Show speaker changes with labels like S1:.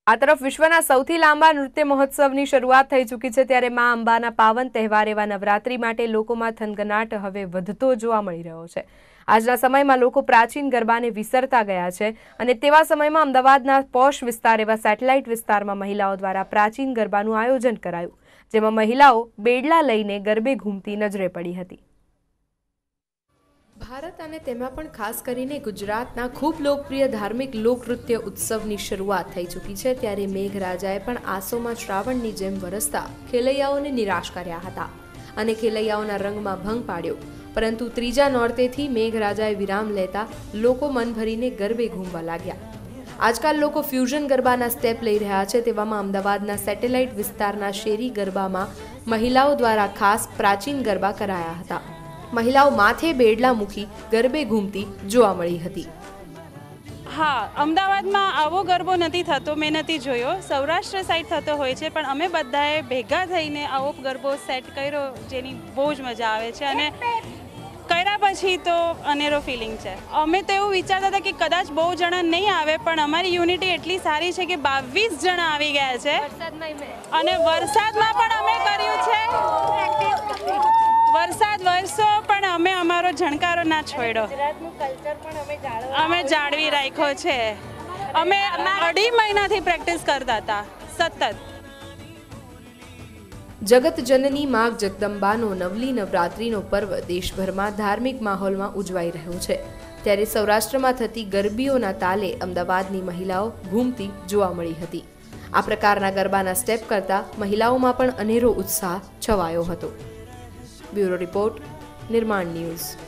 S1: આ તરફ વિશ્વના સૌથી લાંબા નૃત્ય મહોત્સવની શરૂઆત થઈ ચૂકી છે ત્યારે મા અંબાના પાવન તહેવાર એવા નવરાત્રી માટે લોકોમાં થનગનાટ હવે વધતો જોવા મળી રહ્યો છે। આજના સમયમાં લોકો પ્રાચીન ગરબાને વિસરતા ગયા છે અને તેવા સમયમાં અમદાવાદના પોશ વિસ્તાર એવા સેટેલાઇટ વિસ્તારમાં મહિલાઓ દ્વારા પ્રાચીન ગરબાનું આયોજન કરાયું, જેમાં મહિલાઓ બેડલા લઈને ગરબે ઘૂમતી નજરે પડી હતી। ભારત અને તેમાં પણ ખાસ કરીને ગુજરાતના ખૂબ લોકપ્રિય ધાર્મિક લોકનૃત્ય ઉત્સવની શરૂઆત થઈ ચૂકી છે ત્યારે મેઘરાજાએ પણ આસોમાં શ્રાવણની જેમ વરસતા ખેલૈયાઓને નિરાશ કર્યા હતા અને ખેલૈયાઓના રંગમાં ભંગ પાડ્યો, પરંતુ ત્રીજા નોરતેથી મેઘરાજાએ વિરામ લેતા લોકો મન ભરીને ગરબે ઘૂમવા લાગ્યા। આજકાલ લોકો ફ્યુઝન ગરબાના સ્ટેપ લઈ રહ્યા છે, તેવામાં અમદાવાદના સેટેલાઇટ વિસ્તારના શેરી ગરબામાં મહિલાઓ દ્વારા ખાસ પ્રાચીન ગરબા કરાયા હતા। મહિલાઓ માથે બેડલા મૂકી ગરબે ઘૂમતી જોવા મળી હતી।
S2: હા, અમદાવાદમાં આવો ગરબો નથી થતો, મેં નથી જોયો। સૌરાષ્ટ્ર સાઈડ થતો હોય છે, પણ અમે બધાએ ભેગા થઈને આવો ગરબો સેટ કર્યો, જેની બહુ જ મજા આવે છે અને કર્યા પછી તો અનેરો ફિલિંગ છે। અમે તો એવું વિચારતા હતા કે કદાચ બહુ જણા નહીં આવે, પણ અમારી યુનિટી એટલી સારી છે કે 22 જણા આવી ગયા છે અને વરસાદમાં પણ અમે કર્યું છે। વરસાદ વરસો પણ અમે અમારો ઝણકારો ના છોડ્યો, અમે જાળવી રાખ્યો છે। અમે 2.5 મહિનાથી પ્રેક્ટિસ કરતા હતા સતત।
S1: જગત જનની મા જગદંબાનો નવલી નવરાત્રીનો પર્વ દેશભરમાં ધાર્મિક માહોલમાં ઉજવાઈ રહ્યો છે ત્યારે સૌરાષ્ટ્રમાં થતી ગરબીઓના તાલે અમદાવાદની મહિલાઓ ઘૂમતી જોવા મળી હતી। આ પ્રકારના ગરબાના સ્ટેપ કરતા મહિલાઓમાં પણ અનેરો ઉત્સાહ છવાયો હતો। Bureau report, Nirman news.